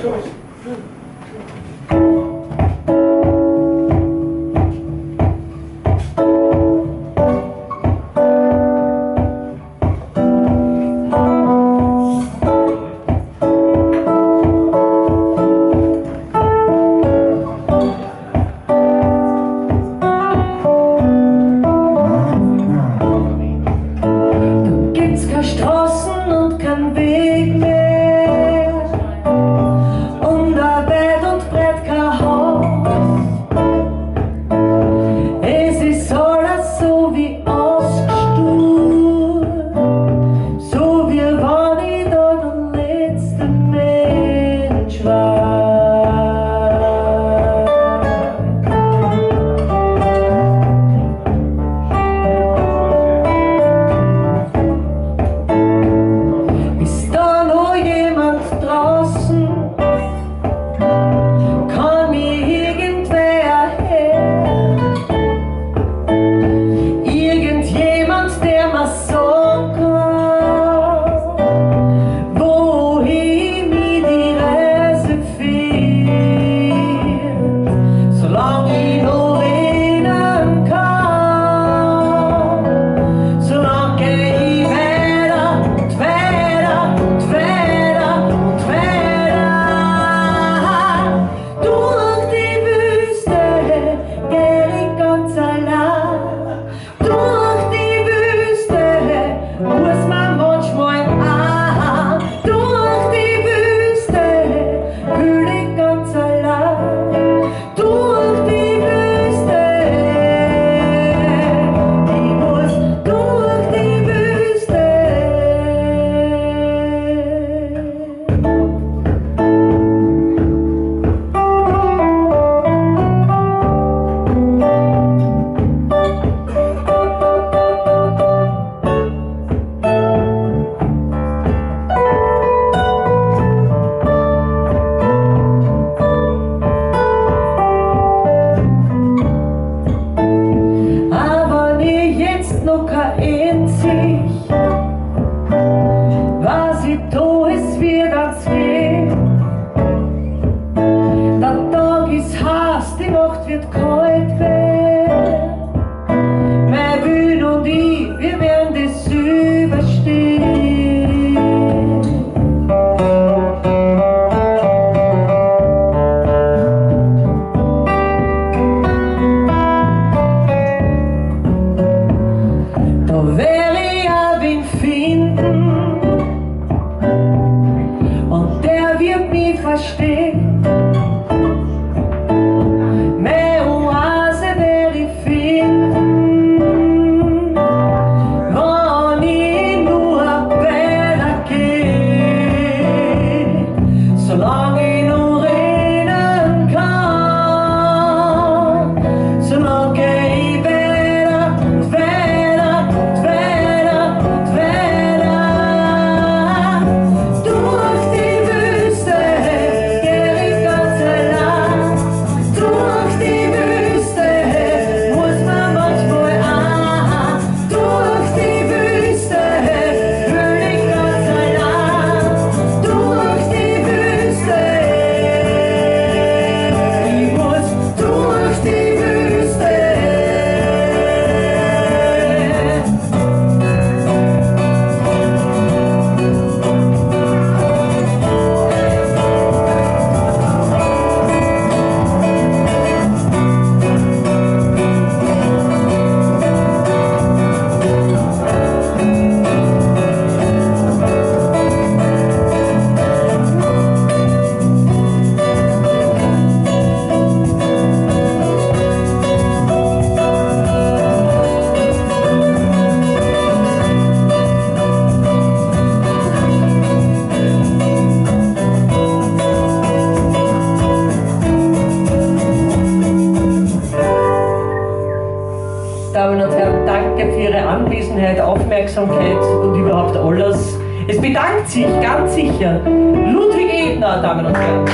Aufmerksamkeit und überhaupt alles. Es bedankt sich ganz sicher Ludwig Ebner, Damen und Herren.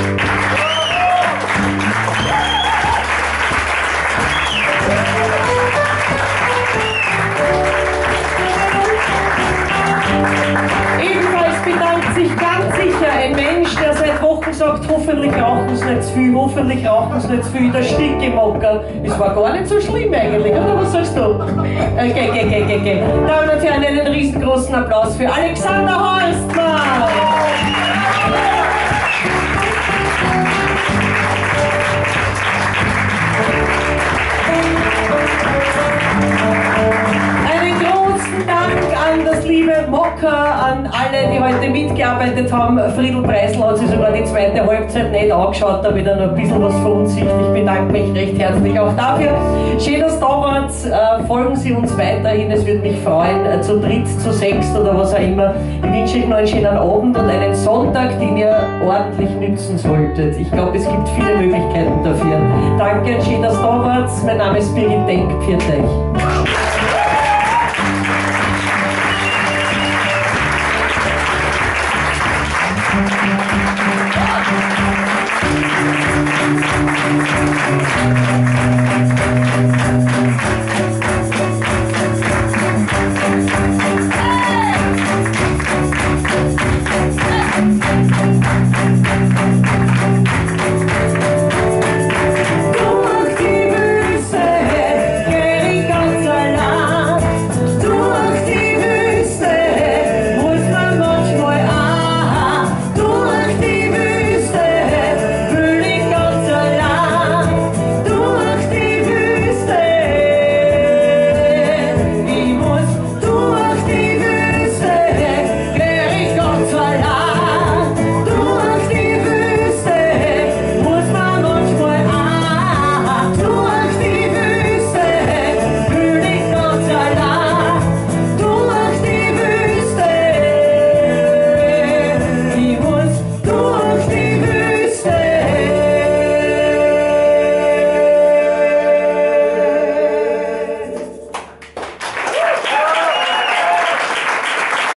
Ebenfalls bedankt sich ganz sicher ein Mensch, der seit Wochen sagt, gesagt, hoffentlich rauchen sie nicht zu viel, hoffentlich rauchen sie nicht zu viel, der Stickemocker. Es war gar nicht so schlimm eigentlich, oder was sagst du? Geh. Damen und Herren, einen riesengroßen Applaus für Alexander Horstmann! An das liebe Mocker, an alle, die heute mitgearbeitet haben. Friedel Preisl hat sich sogar die zweite Halbzeit nicht angeschaut, damit er noch ein bisschen was verunsichert. Ich bedanke mich recht herzlich auch dafür. Schön, dass ihr da wart. Folgen Sie uns weiterhin, es würde mich freuen. Zu dritt, zu sechst oder was auch immer. Ich wünsche euch noch einen schönen Abend und einen Sonntag, den ihr ordentlich nützen solltet. Ich glaube, es gibt viele Möglichkeiten dafür. Danke und schön, dass ihr da wart. Mein Name ist Birgit Denk. Pfiat euch.